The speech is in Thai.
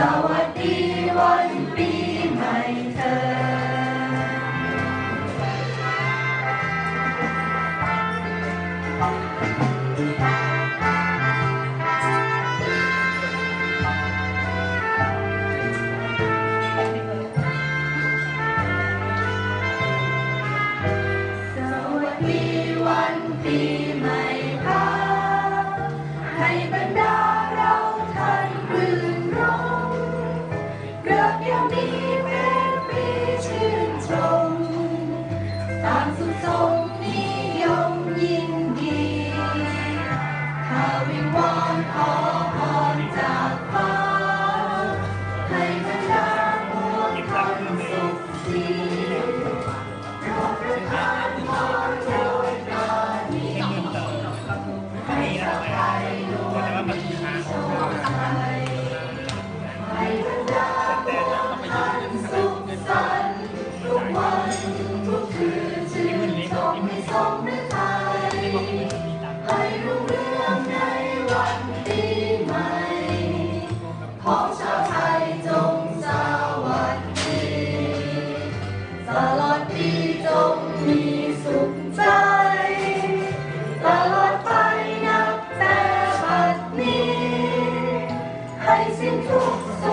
วัสดีวันปีใหม่เธอวันปีใหม่ค่ะให้บรรดาเราท่านรื่นรมเริกยามนี้เป็นปีชื่นชมต่างสุขสมนิยมยินดีข้าวิงวอนขอพรจากฟ้าให้บรรดาพวกท่านสุขสีโปรดประทานพรโดยให้ชาวไทยล้วนมีโชคชัยให้บรรดาพวกท่านสุขสันต์ทุกวันทุกคืนชื่นชมให้สมฤทัยให้รุ่งเรืองในวันปีใหม่ของชาวไทยจงสวัสดีตลอดปีจงมีสุขใจตลอดไปนับแต่บัดนี้ให้สิ้นทุกข์โศ